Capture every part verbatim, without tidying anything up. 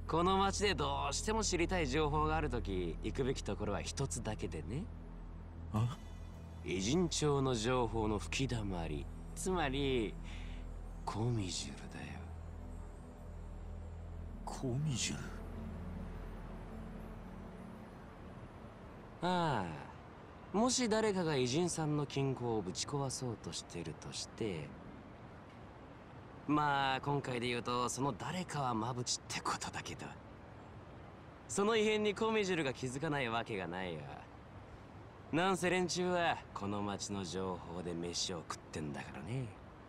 この町でどうしても知りたい情報があるとき、行くべきところは一つだけでね。 あ？ 偉人帳の情報の吹きだまり、つまりコミジュルだよ。 コミジュル。 ああ、もし誰かが偉人さんの金庫をぶち壊そうとしてるとして、まあ今回で言うとその誰かはマブチってことだけど、その異変にコミジュルが気づかないわけがないよ。なんせ連中はこの町の情報で飯を食ってんだからね。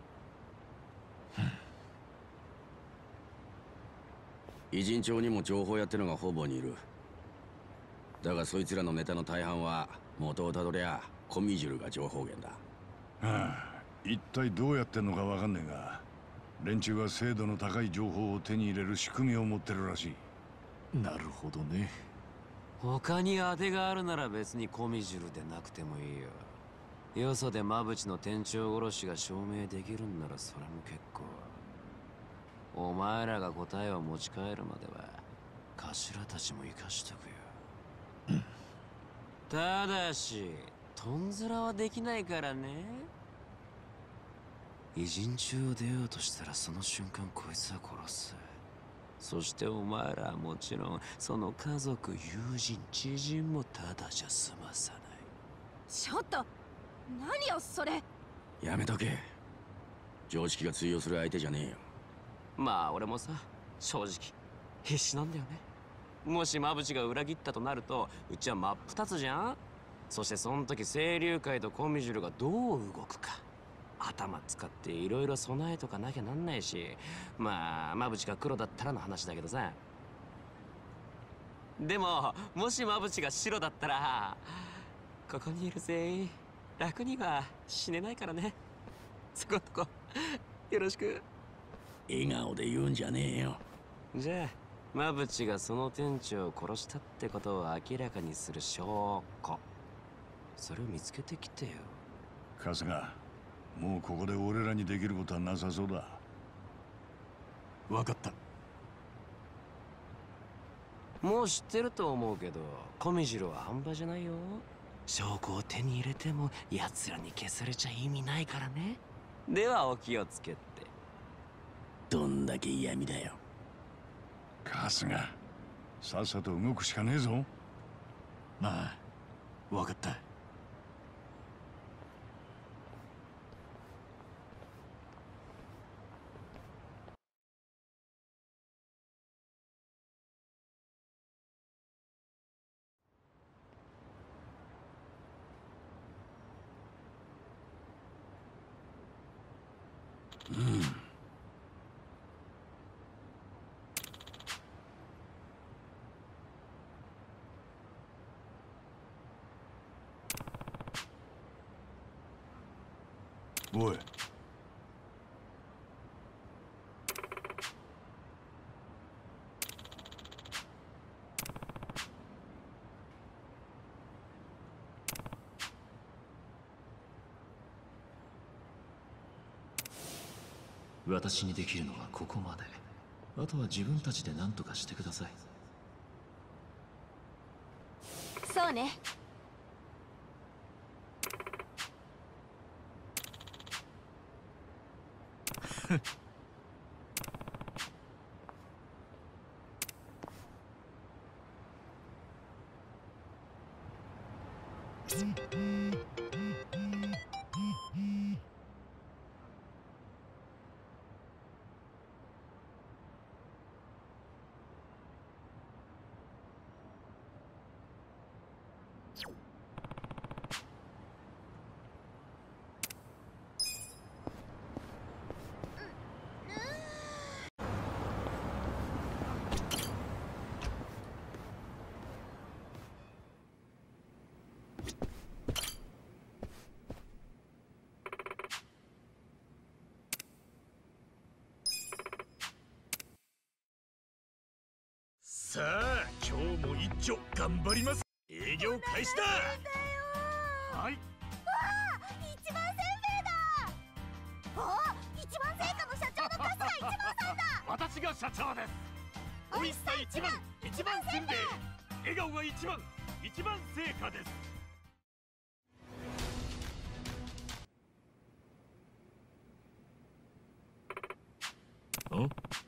偉人帳にも情報屋ってのがほぼにいる。だがそいつらのネタの大半は元をたどりゃコミジュルが情報源だ。 はあ、一体どうやってんのかわかんねえが、連中は精度の高い情報を手に入れる仕組みを持ってるらしい。 なるほどね。 他に当てがあるなら別にコミジュルでなくてもいいよ。よそでマブチの店長殺しが証明できるんならそれも結構。お前らが答えを持ち帰るまでは頭たちも生かしとくよ。ただしトンズラはできないからね。偉人中を出ようとしたらその瞬間こいつは殺す。そしてお前らはもちろんその家族、友人、知人もただじゃ済まさない。 ちょっと何よそれ。 やめとけ。常識が通用する相手じゃねえよ。 まあ俺もさ、正直必死なんだよね。もしマブチが裏切ったとなるとうちは真っ二つじゃん。そしてその時清流会とコミジュルがどう動くか、頭使っていろいろ備えとかなきゃなんないし、まあマブチが黒だったらの話だけどさ。でももしマブチが白だったらここにいる全員楽には死ねないからね。そこんとこよろしく。 笑顔で言うんじゃねえよ。 じゃあマブチがその店長を殺したってことを明らかにする証拠、それを見つけてきてよ。 春日、もうここで俺らにできることはなさそうだ。 わかった。 もう知ってると思うけどコミジュルは半端じゃないよ。証拠を手に入れても奴らに消されちゃ意味ないからね。ではお気をつけて。 どんだけ嫌味だよ。 春日、さっさと動くしかねえぞ。 まあわかった。 うん。 おい。 私にできるのはここまで。あとは自分たちで何とかしてください。 そうね。 さあ今日も一丁頑張ります。営業開始だ。はい。 わあ、一番せんべいだ。あ、一番製菓の社長の春日一番さんだ。 私が社長です。 美味しさ一番一番せんべい。笑顔が一番一番成果です。 お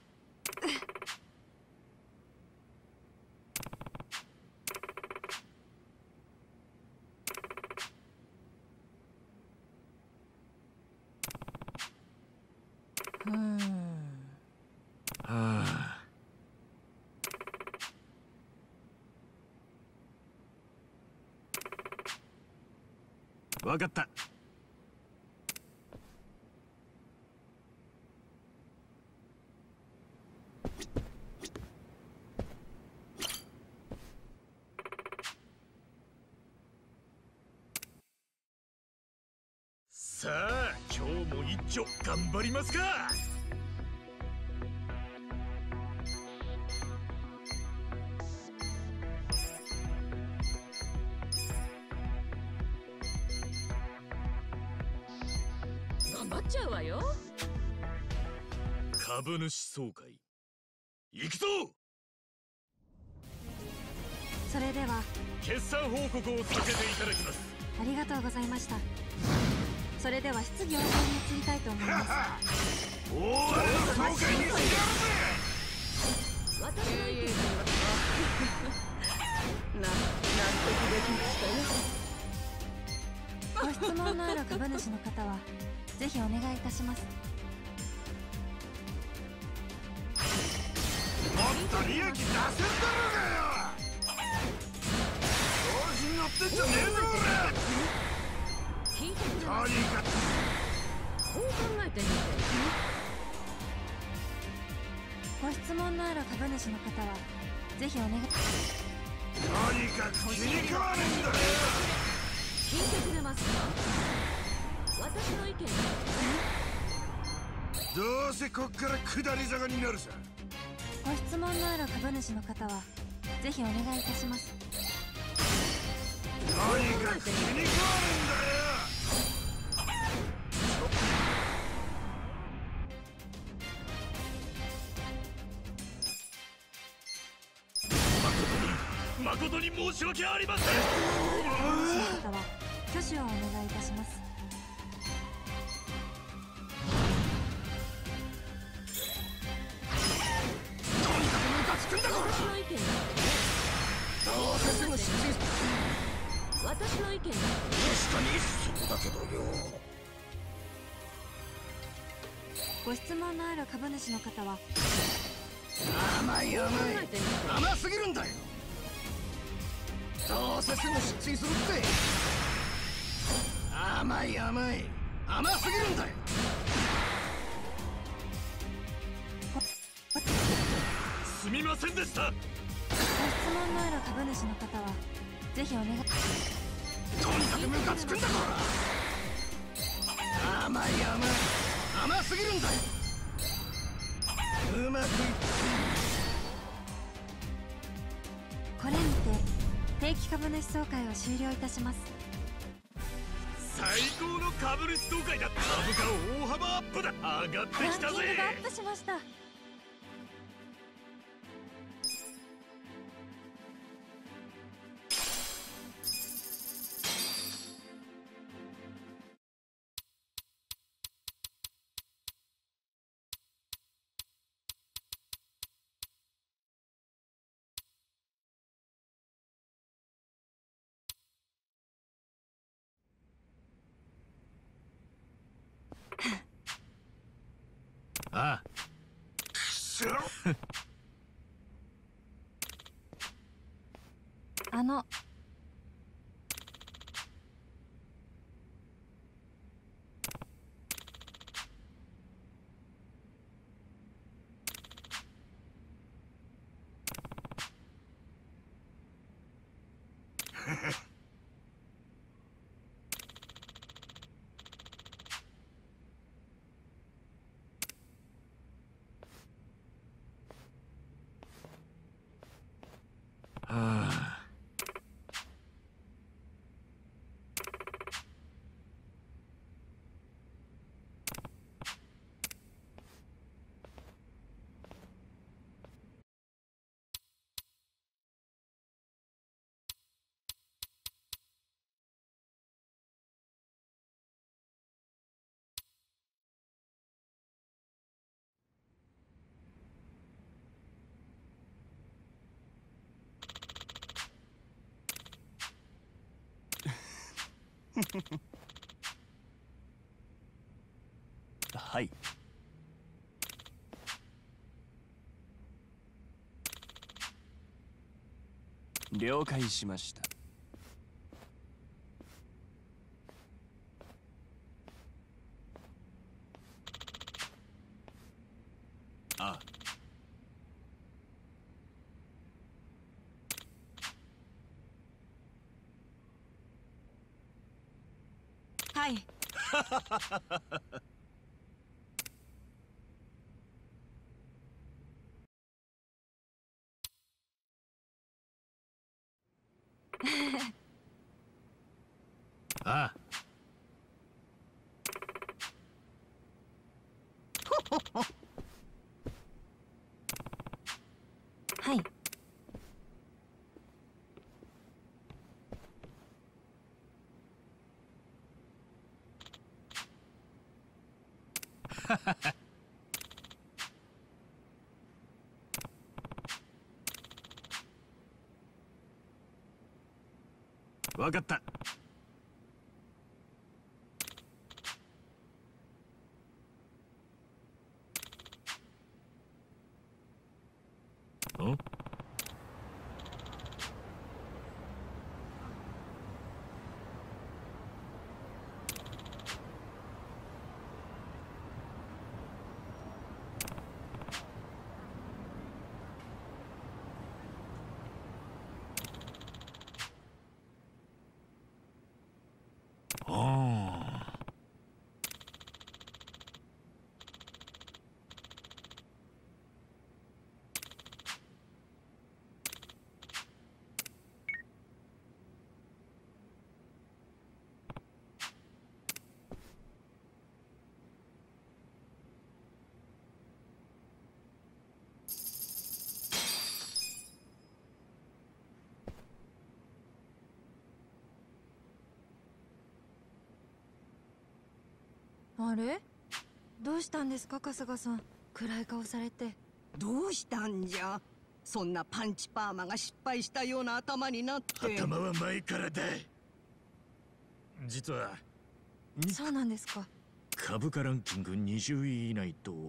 はあ。わかった。 さあ今日も一丁頑張りますか。 頑張っちゃうわよ。 株主総会行くぞ。 それでは決算報告をさせていただきます。 ありがとうございました。それでは質疑応答に移りたいと思います。 大荒れの総会にしてやるぜ。 私の意見な納得できましたよ。 ご質問のある株主の方はぜひお願いいたします。 もっと利益出せんだろうがよ。調子に乗ってんじゃねえぞ聞いてくれ俺。 ます。 とにかくこう考えてみて。 ご質問のある株主の方はぜひお願い。 とにかく気に食わねえんだよ。 聞いてくれますか。私の意見どうせこっから下り坂になるさ。 ご質問のある株主の方はぜひお願いいたします。 とにかく気に食わねえんだよ。誠に誠に申し訳ありません。 株主の方は挙手をお願いいたします。 私の意見どうせすぐ失墜する。 私の意見確かにそうだけどよ。 ご質問のある株主の方は甘い甘い考えてみて。 甘すぎるんだよ。どうせすぐ失墜するって。甘い甘い甘すぎるんだよ。すみませんでした。 ご質問のある株主の方はぜひお願い。 とにかくムカつくんだこら。甘い甘い甘すぎるんだよ。うまくいっこれにて定期株主総会を終了いたします。 最高の株主総会だ。株価大幅アップだ。上がってランキンきたぜ。 グがアップしました。 ああ。 くそあのはあ。 はい。了解しました。あはい。 ああ。 はい。 わかった。ん？ああ。 あれ、どうしたんですか春日さん、暗い顔されて。 どうしたんじゃ。そんなパンチパーマが失敗したような頭になって。 頭は前からだ。実はそうなんですか。 株価ランキングにじゅうい以内と。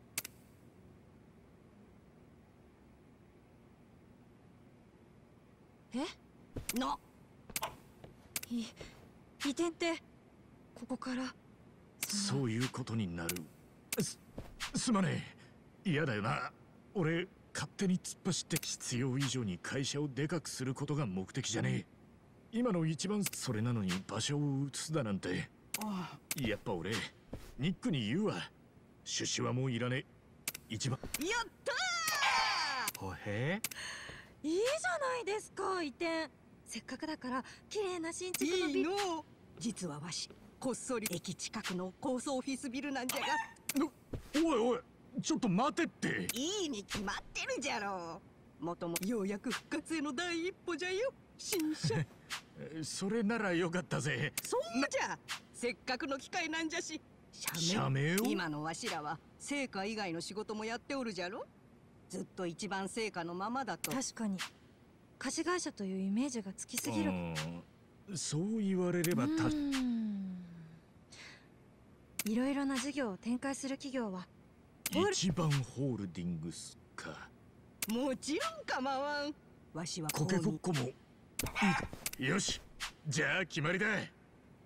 え？ ない移転ってここからそういうことになる。すすまねえ。嫌だよな。俺勝手に突っ走って必要以上に会社をでかくすることが目的じゃねえ。今の一番それなのに場所を移すだなんて。やっぱ俺ニックに言うわ。出資はもういらねえ。一番やったー。 ほへいいじゃないですか移転。せっかくだから綺麗な新築のビル。 いいの。実はわしこっそり駅近くの高層オフィスビルなんじゃが。 おいおいちょっと待てって。 いいに決まってるじゃろう。もともようやく復活への第一歩じゃよ新車。 それならよかったぜ。 そうじゃ。せっかくの機会なんじゃし。 社名を。 今のわしらは成果以外の仕事もやっておるじゃろ。ずっと一番成果のままだと。 確かに貸し会社というイメージがつきすぎる。 そう言われればたいろいろな事業を展開する企業は一番ホールディングスか。 もちろん構わん。わしはコケコッコもいいか。よしじゃあ決まりだ。 はい、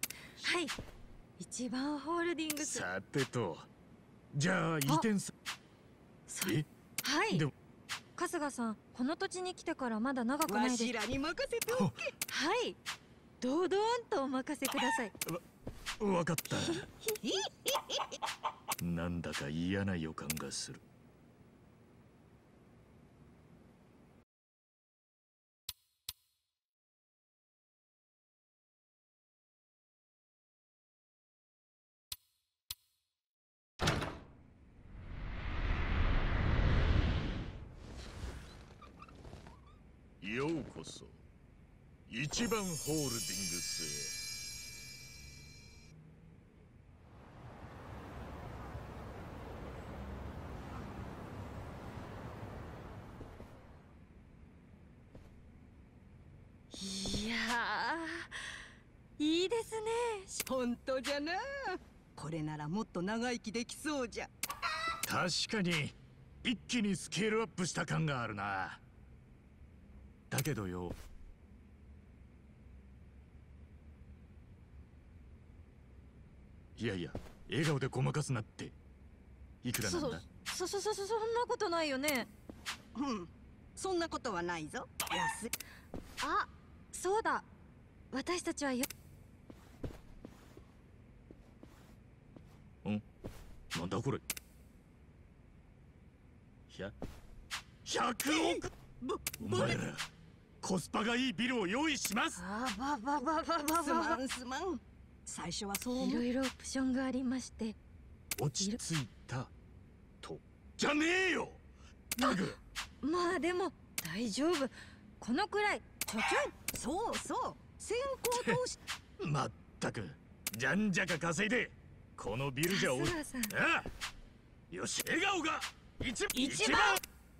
一番ホールディングス。 さてとじゃあ移転さ。えはい。 でも春日さんこの土地に来てからまだ長くないです。 わしらに任せておけ。 はい、堂々とお任せください。 わ分かった。なんだか嫌な予感がする。ようこそ一番ホールディングスへ。 いやーいいですね本当じゃな。これならもっと長生きできそうじゃ。 確かに一気にスケールアップした感があるな。だけどよ、いやいや、笑顔でごまかすなって。いくらなんだ。 そそそそそんなことないよね。 うん、そんなことはないぞ。安い。 あ、そうだ、私たちはよ。 ん？なんだこれ。ひゃひゃくおく。お前らコスパがいいビルを用意します。 あばばばばばすまんすまん。最初はそう思う。 いろいろオプションがありまして。 落ち着いたとじゃねえよ。 あ、まあでも大丈夫。このくらいちょちょい。 そうそう、先行投資。 まったくじゃんじゃか稼いでこのビルじゃお。ああ、よし、笑顔が一一番。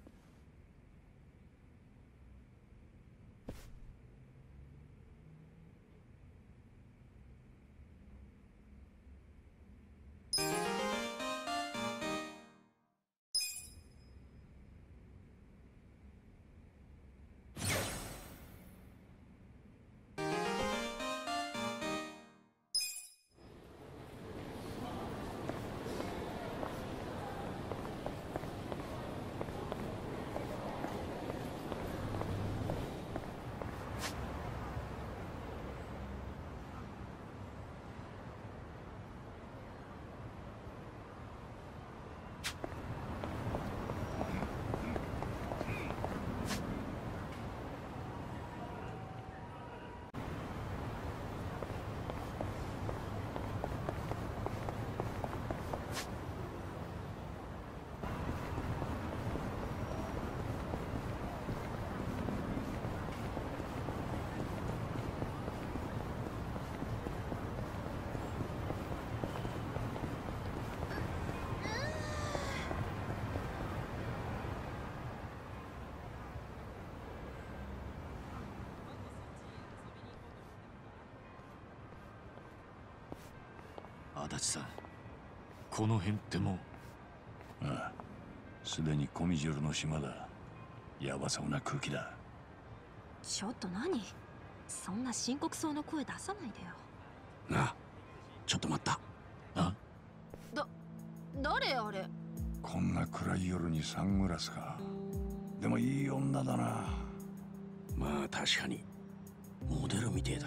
足立さん、この辺ってもう。 ああ、すでにコミジュルの島だ。ヤバそうな空気だ。 ちょっと何、そんな深刻そうな声出さないでよ。 なあ、ちょっと待った。 あ、 だ誰あれ。 こんな暗い夜にサングラスか。でもいい女だな。 まあ確かにモデルみてえだ。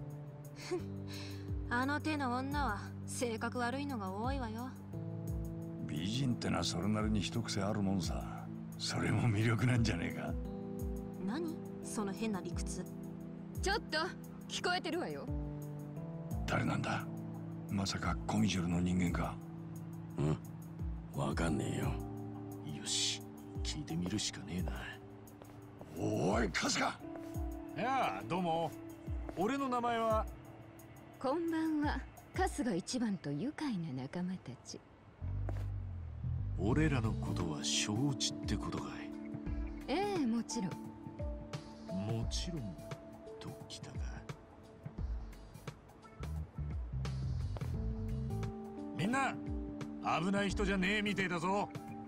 あの手の女は性格悪いのが多いわよ。 美人ってのはそれなりに一癖あるもんさ。それも魅力なんじゃねえか。 何その変な理屈。 ちょっと聞こえてるわよ。 誰なんだ。まさかコミジュルの人間か。 うん、わかんねえよ。 よし、聞いてみるしかねえな。 おい春日。 いやあ、どうも。俺の名前は。 こんばんは。春日一番と愉快な仲間たち。 俺らのことは承知ってことかい。 ええ、もちろん。 もちろんときたが。みんな危ない人じゃねえみてえだぞ。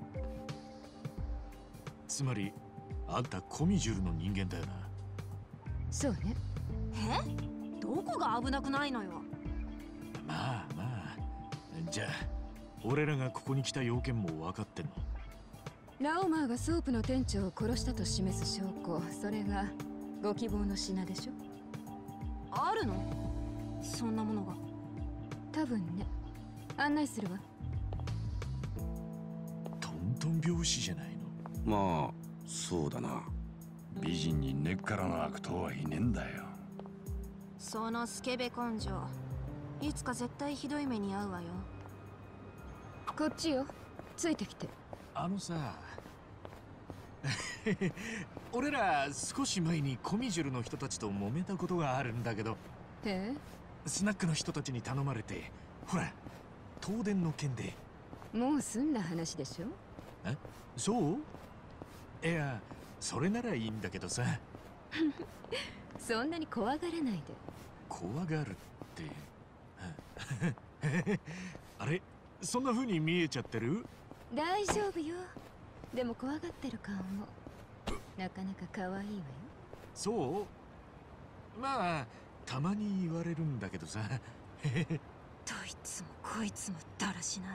つまりあんたコミジュルの人間だよな。 そうね。 え？どこが危なくないのよ。 まあまあ、じゃあ俺らがここに来た要件も分かってんの。 ラオマーがソープの店長を殺したと示す証拠、それがご希望の品でしょ。 あるの？そんなものが。 多分ね。案内するわ。 トントン拍子じゃないの。 まあそうだな。 美人に根っからの悪党はいねえんだよ。 そのスケベ根性、いつか絶対ひどい目に遭うわよ。 こっちよ。ついてきて。 あのさ俺ら少し前にコミジュルの人たちと揉めたことがあるんだけど。 ええ？ スナックの人たちに頼まれて、ほら東電の件で。 もう済んだ話でしょ。 え、そう？いや、それならいいんだけどさ。 そんなに怖がらないで。 怖がるってあれ、そんな風に見えちゃってる？ 大丈夫よ。でも怖がってる顔もなかなか可愛いわよ。 そう？まあたまに言われるんだけどさ。 どいつもこいつもだらしない。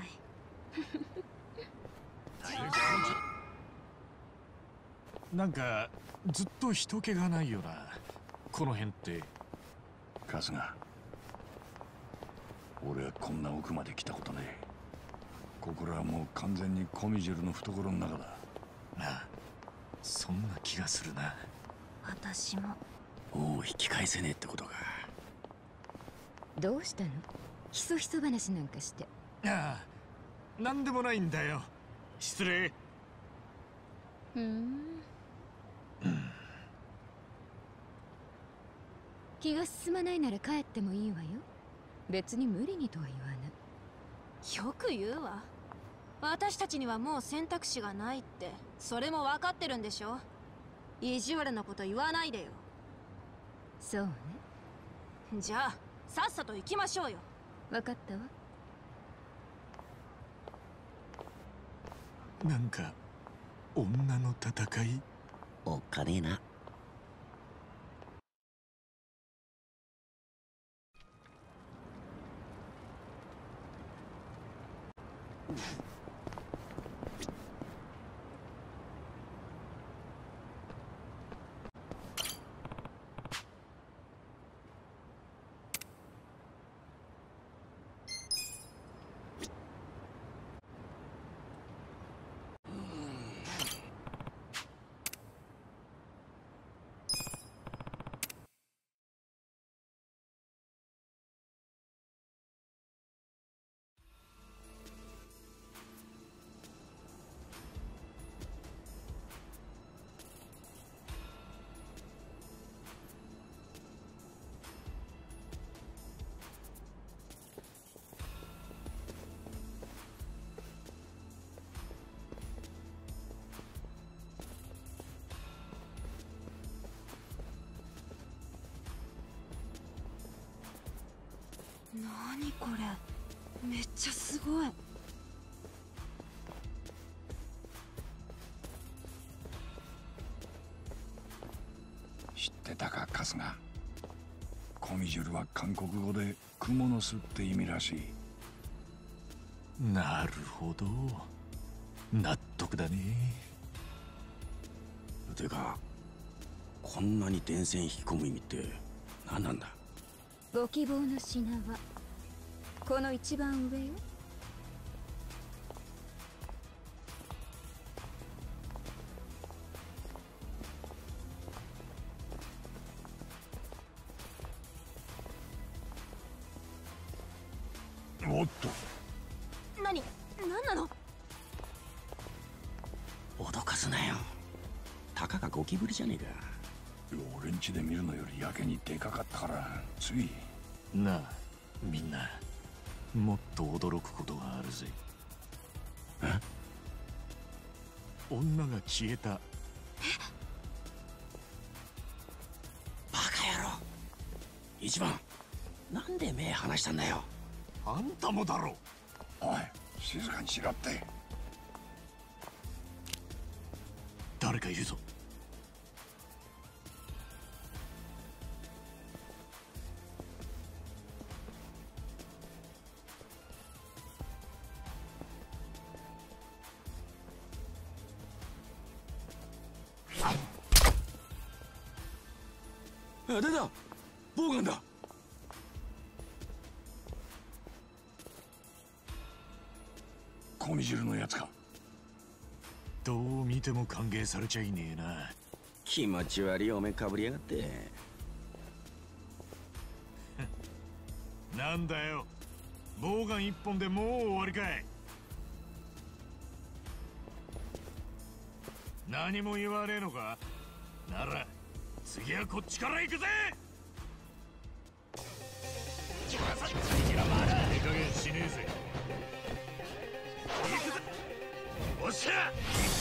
なんかずっと人気がないよな、この辺って。 春日、俺はこんな奥まで来たことねえ。ここらはもう完全にコミジュルの懐の中だ。 なあ、そんな気がするな。 私も。 もう引き返せねえってことか。 どうしたの？ひそひそ話なんかして。 ああ、なんでもないんだよ。失礼。 ふん。気が進まないなら帰ってもいいわよ。別に無理にとは言わない。 よく言うわ。私たちにはもう選択肢がないって、それも分かってるんでしょ。意地悪なこと言わないでよ。 そうね。 じゃあさっさと行きましょうよ。 分かったわ。 なんか女の戦い？ おっかねえな。 何これ、めっちゃすごい。 知ってたか春日。コミジュルは韓国語で蜘蛛の巣って意味らしい。 なるほど、納得だね。 てかこんなに電線引き込む意味って何なんだ？ ご希望の品はこの一番上よ。 おっと、 何、何なの？ 脅かすなよ。たかがゴキブリじゃねえか。 俺ん家で見るのよりやけにでかかったからつい。 なあ、みんなもっと驚くことがあるぜ。 え？ 女が消えた。 バカ野郎。一番なんで目離したんだよ。 あんたもだろ。 おい、静かにしろって。 誰かいるぞ。 あ、出た。ボウガンだ。 コミジュルのやつか。 どう見ても歓迎されちゃいねえな。 気持ち悪いお面かぶりやがって。 なんだよ、ボウガン一本でもう終わりかい。何も言わねえのか。なら次はこっちから行くぜ。手加減しねえぜ。行くぜ。おっしゃ、行くぞ。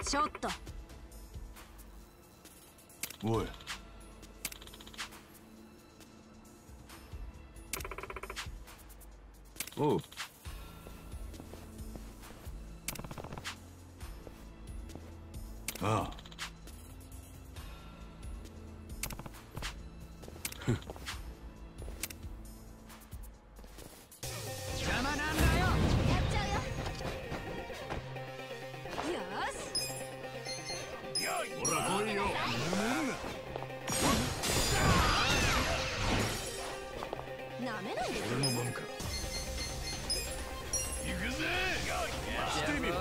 ちょっと。 おい。 おう。 ああ。 邪魔なんだよ。やっちゃうよ。よし。 ほら来いよ。 なめないで。 俺のもんか。行くぜ。してみろ。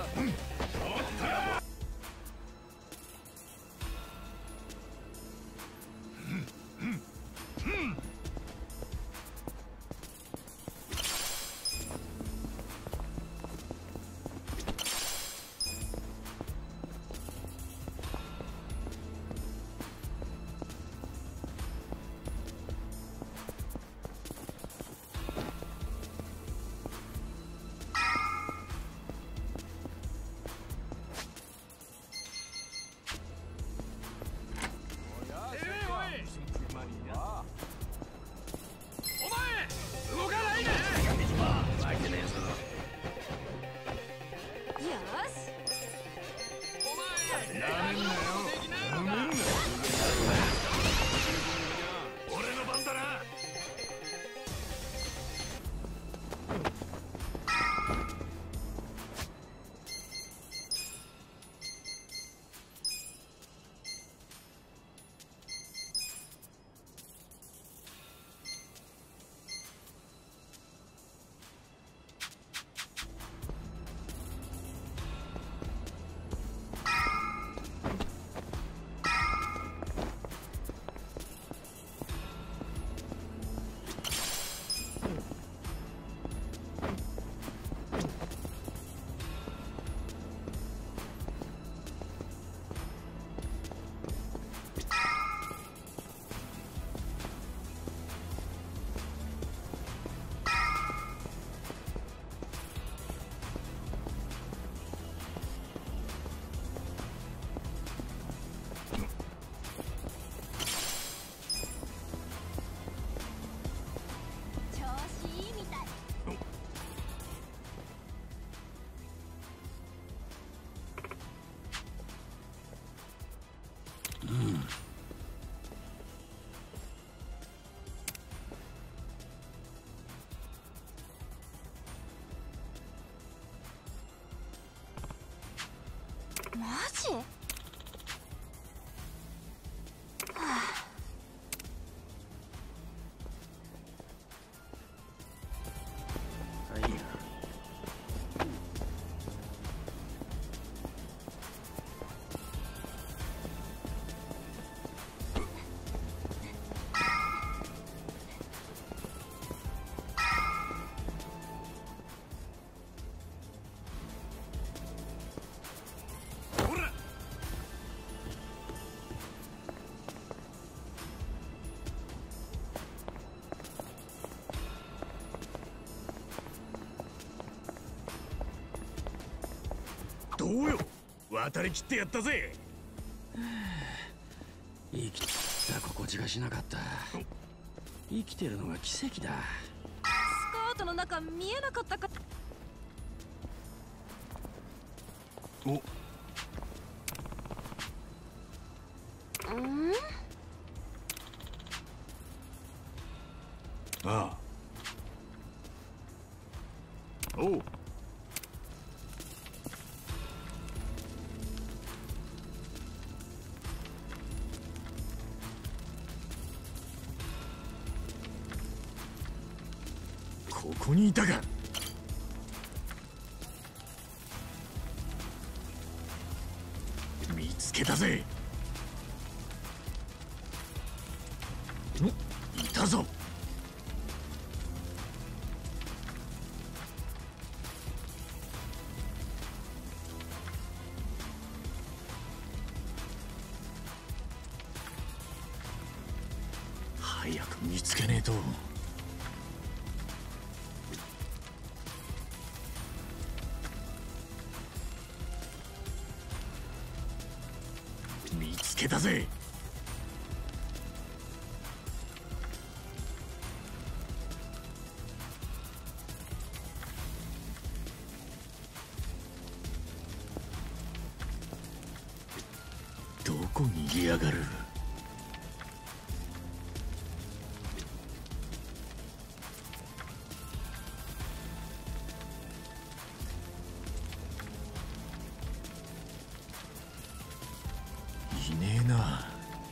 マジ？はあ。 どうよ、渡りきってやったぜ。 生きた心地がしなかった。生きてるのが奇跡だ。 スカートの中見えなかったか。 お。 うん？ ああ。おう。ここにいたか。見つけたぜ。お、いたぞ。早く見つけねえと。 つけたぜ。どこに逃げやがる。いねえな。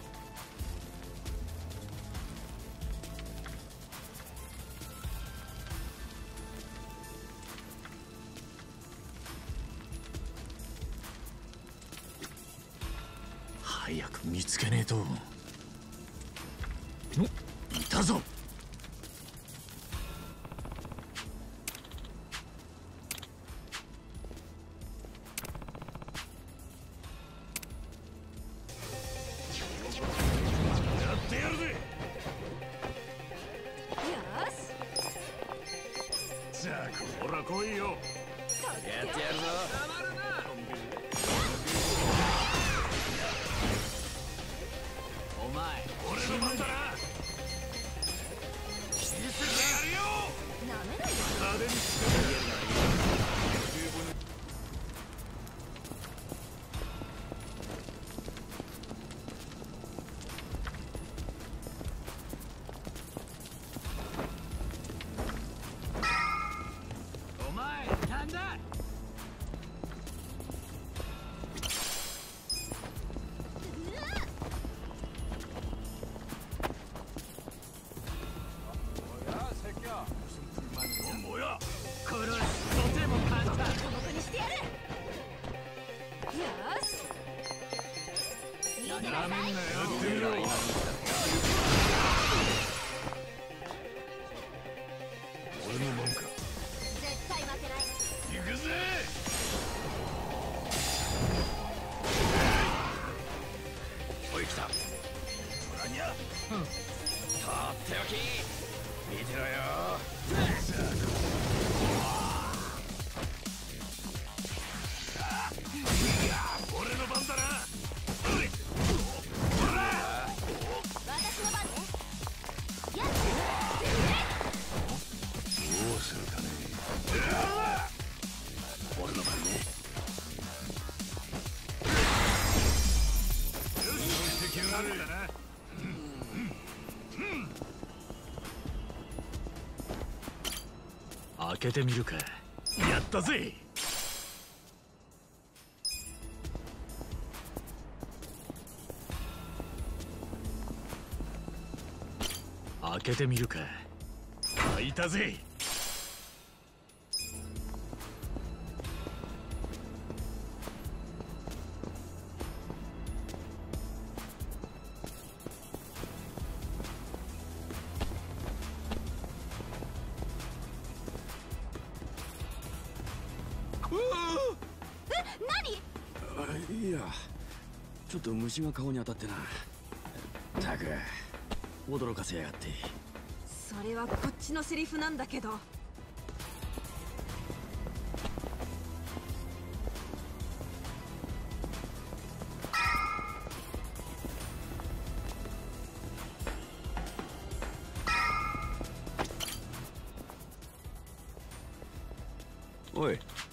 早く見つけねえと。お、いたぞ。 やってやるぜ。じゃあこら来いよ。 やってやるぞ。 お前俺の番だな。見せてやるよ。 なめないで。 派手にしてお前なんだ。 もや。 殺すとても簡単。 この国してやる。よし。見てなさい。 やってみろ。俺のもんか。 絶対負けない。 行くぜ。おい来た。ほらにゃ。 とっておき。見てろよ。 俺の番だな。 私の番ね。やっ。 どうするかね。 俺の番ね。 敵になるんだな。 開けてみるか。やったぜ。開けてみるか。開いたぜ。 いや、ちょっと虫が顔に当たってな。たく驚かせやがって。 それはこっちのセリフなんだけど。 おい、